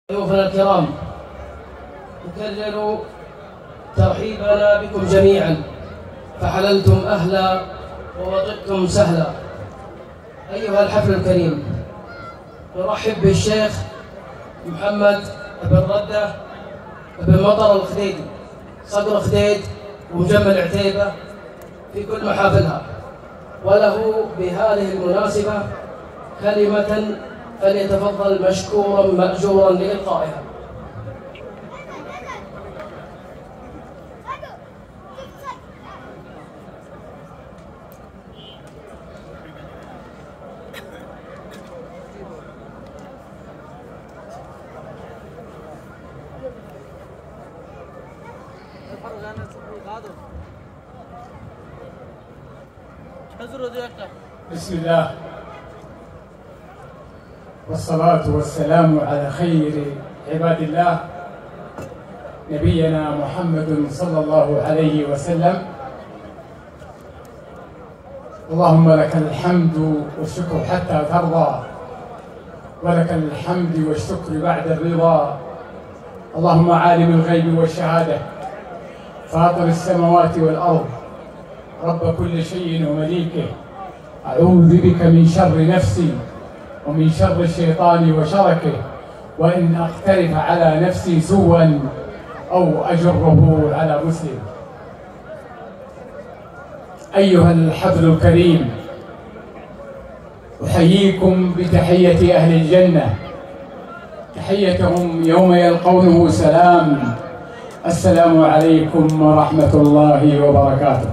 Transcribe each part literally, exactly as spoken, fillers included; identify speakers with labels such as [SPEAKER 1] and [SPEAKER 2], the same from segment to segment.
[SPEAKER 1] ضيوفنا الكرام، نكرر ترحيبنا بكم جميعا، فحللتم أهلا ووطئتم سهلا. أيها الحفل الكريم، نرحب بالشيخ محمد بن ردة بن مطر الخديدي، صقر خديد ومجمل عتيبة في كل محافلها، وله بهذه المناسبة كلمة فليتفضل مشكورا مأجورا لإلقائها.
[SPEAKER 2] بسم الله والصلاة والسلام على خير عباد الله نبينا محمد صلى الله عليه وسلم. اللهم لك الحمد والشكر حتى ترضى، ولك الحمد والشكر بعد الرضا. اللهم عالم الغيب والشهادة، فاطر السماوات والأرض، رب كل شيء ومليكه، أعوذ بك من شر نفسي ومن شر الشيطان وشركه، وإن أقترف على نفسي سوءا أو أجره على مسلم. أيها الحفل الكريم، أحييكم بتحية أهل الجنة، تحيتهم يوم يلقونه سلام. السلام عليكم ورحمة الله وبركاته.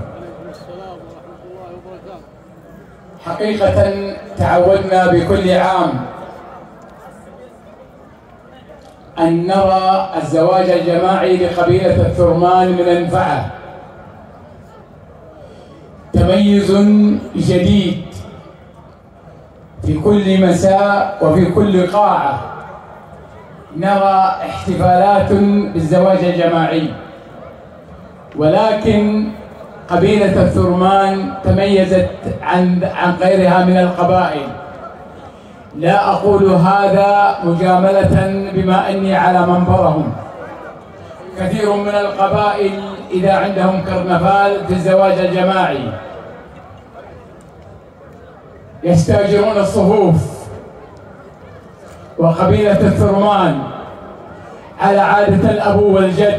[SPEAKER 2] حقيقة تعودنا بكل عام أن نرى الزواج الجماعي لقبيلة الثرمان من أنفعه تميز جديد في كل مساء وفي كل قاعة. نرى احتفالات بالزواج الجماعي، ولكن قبيلة الثرمان تميزت عن عن غيرها من القبائل. لا أقول هذا مجاملة بما أني على منبرهم. كثير من القبائل إذا عندهم كرنفال في الزواج الجماعي يستأجرون الصفوف، وقبيلة الثرمان على عادة الأب والجد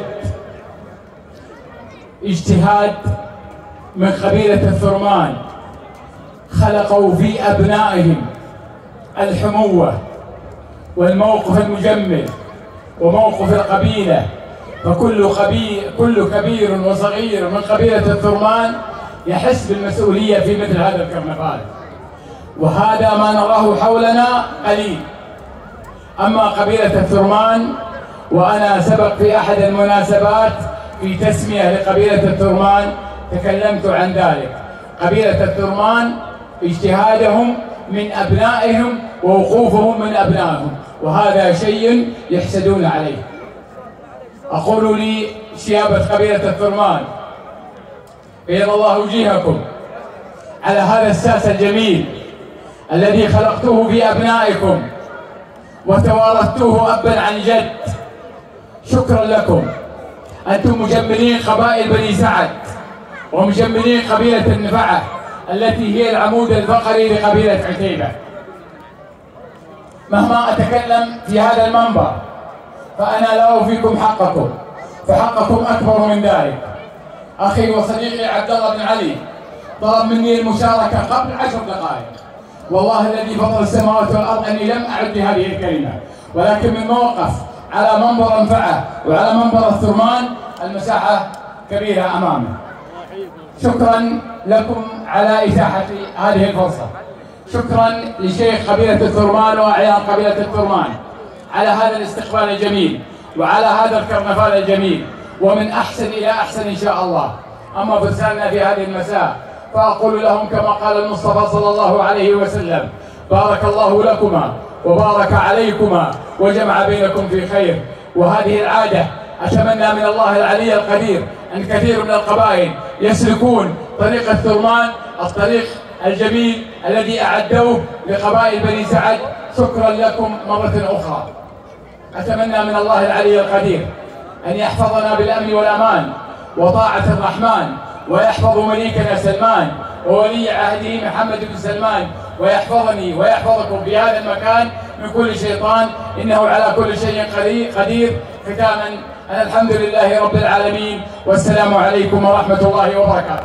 [SPEAKER 2] اجتهاد من قبيلة الثرمان خلقوا في أبنائهم الحموة والموقف المجمل وموقف القبيلة، فكل قبيل كل كبير وصغير من قبيلة الثرمان يحس بالمسؤولية في مثل هذا الكرنفال، وهذا ما نراه حولنا قليل. أما قبيلة الثرمان، وأنا سبق في أحد المناسبات في تسمية لقبيلة الثرمان تكلمت عن ذلك. قبيلة الثرمان اجتهادهم من أبنائهم ووقوفهم من أبنائهم، وهذا شيء يحسدون عليه. أقول لي شيابة قبيلة الثرمان، بيض الله وجيهكم على هذا الساس الجميل الذي خلقتوه في أبنائكم وتوارثتوه أبا عن جد. شكرا لكم، أنتم مجملين قبائل بني سعد ومجملين قبيلة النفعة التي هي العمود الفقري لقبيلة عتيبة. مهما أتكلم في هذا المنبر فأنا لا أوفيكم حقكم، فحقكم أكبر من ذلك. أخي وصديقي عبد الله بن علي طلب مني المشاركة قبل عشر دقائق، والله الذي فطر السماوات والأرض أني لم أعد هذه الكلمة، ولكن من موقف على منبر أنفعه وعلى منبر الثرمان المساحة كبيرة أمامي. شكرا لكم على إتاحة هذه الفرصة. شكرا لشيخ قبيلة الثرمان وأعيان قبيلة الثرمان على هذا الاستقبال الجميل وعلى هذا الكرنفال الجميل، ومن أحسن إلى أحسن إن شاء الله. أما فرساننا في هذه المساء فأقول لهم كما قال المصطفى صلى الله عليه وسلم: بارك الله لكما وبارك عليكما وجمع بينكم في خير. وهذه العادة أتمنى من الله العلي القدير أن كثير من القبائل يسلكون طريق الثرمان، الطريق الجميل الذي أعدوه لقبائل بني سعد. شكرا لكم مرة أخرى. أتمنى من الله العلي القدير أن يحفظنا بالأمن والأمان وطاعة الرحمن، ويحفظ مليكنا سلمان وولي عهده محمد بن سلمان، ويحفظني ويحفظكم في هذا المكان من كل شيطان، إنه على كل شيء قدير. ختاما، أنا الحمد لله رب العالمين، والسلام عليكم ورحمة الله وبركاته.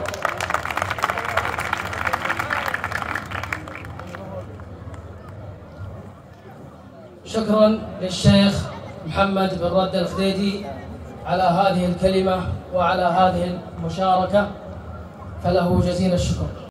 [SPEAKER 1] شكرا للشيخ محمد بن رد الخديدي على هذه الكلمة وعلى هذه المشاركة، فله جزيل الشكر.